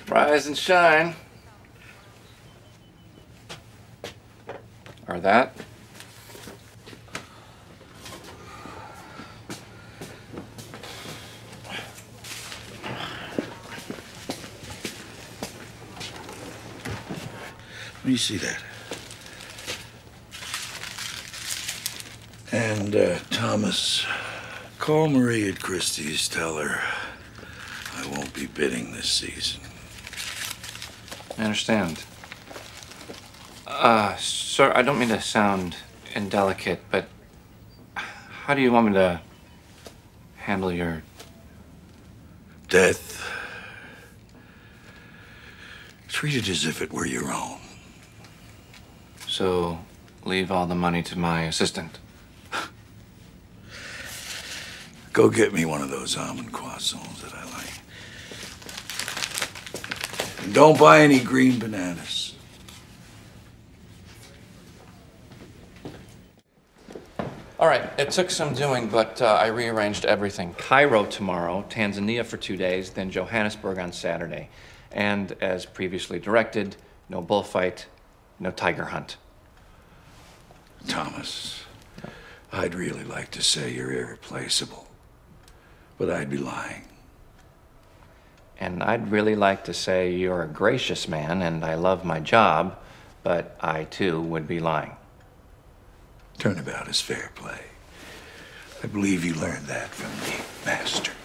Rise and shine. Or that. Let me see that. And, Thomas, call Marie at Christie's. Tell her I won't be bidding this season. I understand. Sir, I don't mean to sound indelicate, but how do you want me to handle your... Death. Treat it as if it were your own. So, leave all the money to my assistant. Go get me one of those almond croissants that I like. And don't buy any green bananas. All right, it took some doing, but I rearranged everything. Cairo tomorrow, Tanzania for 2 days, then Johannesburg on Saturday. And as previously directed, no bullfight, no tiger hunt. Thomas, I'd really like to say you're irreplaceable, but I'd be lying. And I'd really like to say you're a gracious man and I love my job, but I too would be lying. Turnabout is fair play. I believe you learned that from the master.